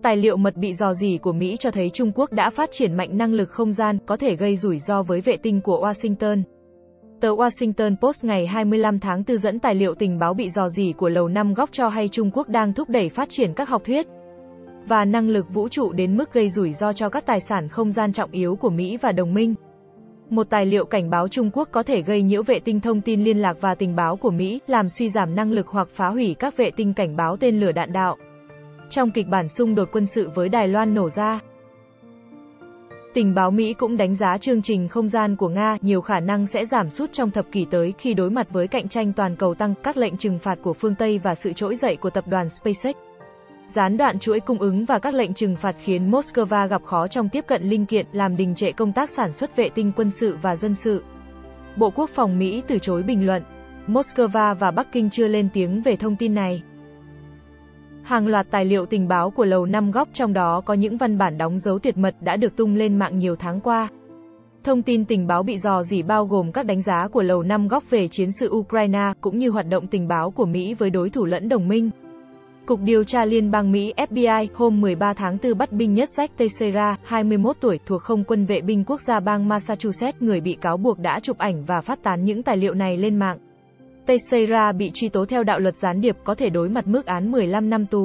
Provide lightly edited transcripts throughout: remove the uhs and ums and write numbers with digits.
Tài liệu mật bị rò rỉ của Mỹ cho thấy Trung Quốc đã phát triển mạnh năng lực không gian, có thể gây rủi ro với vệ tinh của Washington. Tờ Washington Post ngày 25 tháng 4 dẫn tài liệu tình báo bị rò rỉ của Lầu Năm Góc cho hay Trung Quốc đang thúc đẩy phát triển các học thuyết và năng lực vũ trụ đến mức gây rủi ro cho các tài sản không gian trọng yếu của Mỹ và đồng minh. Một tài liệu cảnh báo Trung Quốc có thể gây nhiễu vệ tinh thông tin liên lạc và tình báo của Mỹ, làm suy giảm năng lực hoặc phá hủy các vệ tinh cảnh báo tên lửa đạn đạo. Trong kịch bản xung đột quân sự với Đài Loan nổ ra, tình báo Mỹ cũng đánh giá chương trình không gian của Nga nhiều khả năng sẽ giảm sút trong thập kỷ tới khi đối mặt với cạnh tranh toàn cầu tăng, các lệnh trừng phạt của phương Tây và sự trỗi dậy của tập đoàn SpaceX. Gián đoạn chuỗi cung ứng và các lệnh trừng phạt khiến Moscow gặp khó trong tiếp cận linh kiện, làm đình trệ công tác sản xuất vệ tinh quân sự và dân sự. Bộ Quốc phòng Mỹ từ chối bình luận. Moscow và Bắc Kinh chưa lên tiếng về thông tin này. Hàng loạt tài liệu tình báo của Lầu Năm Góc, trong đó có những văn bản đóng dấu tuyệt mật, đã được tung lên mạng nhiều tháng qua. Thông tin tình báo bị rò rỉ bao gồm các đánh giá của Lầu Năm Góc về chiến sự Ukraine, cũng như hoạt động tình báo của Mỹ với đối thủ lẫn đồng minh. Cục điều tra Liên bang Mỹ FBI hôm 13 tháng 4 bắt binh nhất Jack Teixeira, 21 tuổi, thuộc Không quân vệ binh quốc gia bang Massachusetts, người bị cáo buộc đã chụp ảnh và phát tán những tài liệu này lên mạng. Teixeira bị truy tố theo đạo luật gián điệp, có thể đối mặt mức án 15 năm tù.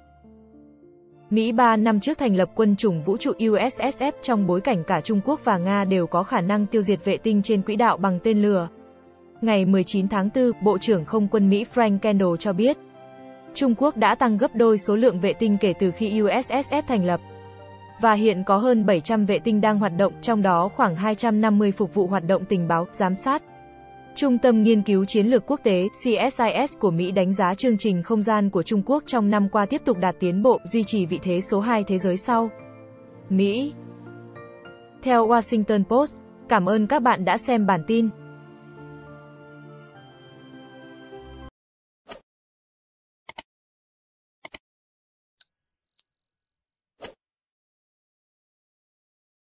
Mỹ 3 năm trước thành lập quân chủng vũ trụ USSF trong bối cảnh cả Trung Quốc và Nga đều có khả năng tiêu diệt vệ tinh trên quỹ đạo bằng tên lửa. Ngày 19 tháng 4, Bộ trưởng Không quân Mỹ Frank Kendall cho biết, Trung Quốc đã tăng gấp đôi số lượng vệ tinh kể từ khi USSF thành lập. Và hiện có hơn 700 vệ tinh đang hoạt động, trong đó khoảng 250 phục vụ hoạt động tình báo, giám sát. Trung tâm Nghiên cứu Chiến lược Quốc tế CSIS của Mỹ đánh giá chương trình không gian của Trung Quốc trong năm qua tiếp tục đạt tiến bộ, duy trì vị thế số 2 thế giới sau Mỹ. Theo Washington Post, cảm ơn các bạn đã xem bản tin.